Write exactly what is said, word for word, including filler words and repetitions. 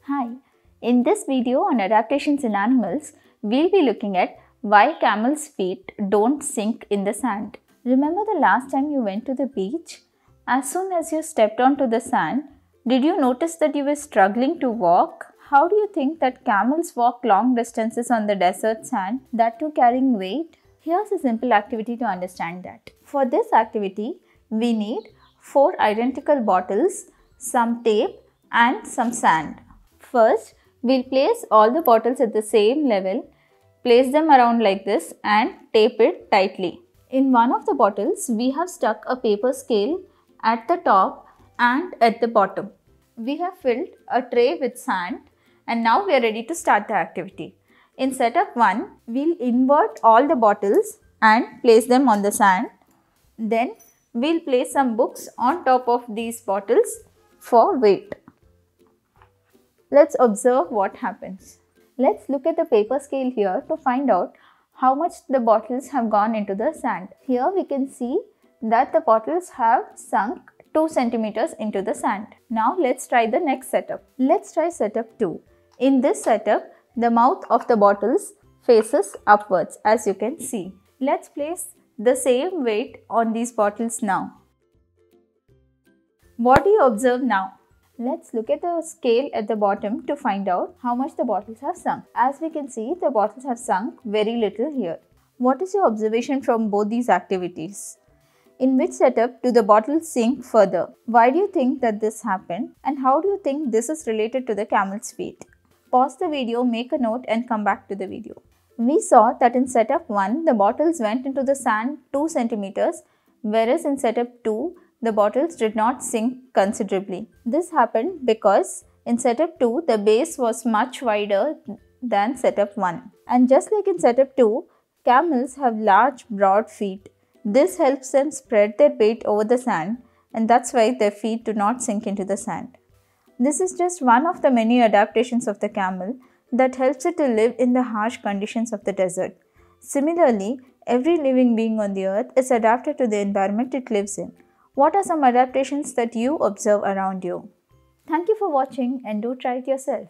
Hi, in this video on adaptations in animals, we'll be looking at why camels' feet don't sink in the sand. Remember the last time you went to the beach? As soon as you stepped onto the sand, did you notice that you were struggling to walk? How do you think that camels walk long distances on the desert sand, that too carrying weight? Here's a simple activity to understand that. For this activity, we need four identical bottles, some tape and some sand. First, we'll place all the bottles at the same level, place them around like this and tape it tightly. In one of the bottles, we have stuck a paper scale at the top and at the bottom. We have filled a tray with sand and now we are ready to start the activity. In setup one, we'll invert all the bottles and place them on the sand. Then, we'll place some books on top of these bottles for weight. Let's observe what happens. Let's look at the paper scale here to find out how much the bottles have gone into the sand. Here we can see that the bottles have sunk two centimeters into the sand. Now let's try the next setup. Let's try setup two. In this setup, the mouth of the bottles faces upwards, as you can see. Let's place the same weight on these bottles now. What do you observe now? Let's look at the scale at the bottom to find out how much the bottles have sunk. As we can see, the bottles have sunk very little here. What is your observation from both these activities? In which setup do the bottles sink further? Why do you think that this happened? And how do you think this is related to the camel's feet? Pause the video, make a note and come back to the video. We saw that in setup one, the bottles went into the sand two centimeters, whereas in setup two, the bottles did not sink considerably. This happened because in setup two, the base was much wider than setup one. And just like in setup two, camels have large broad feet. This helps them spread their weight over the sand, and that's why their feet do not sink into the sand. This is just one of the many adaptations of the camel that helps it to live in the harsh conditions of the desert. Similarly, every living being on the earth is adapted to the environment it lives in. What are some adaptations that you observe around you? Thank you for watching and do try it yourself.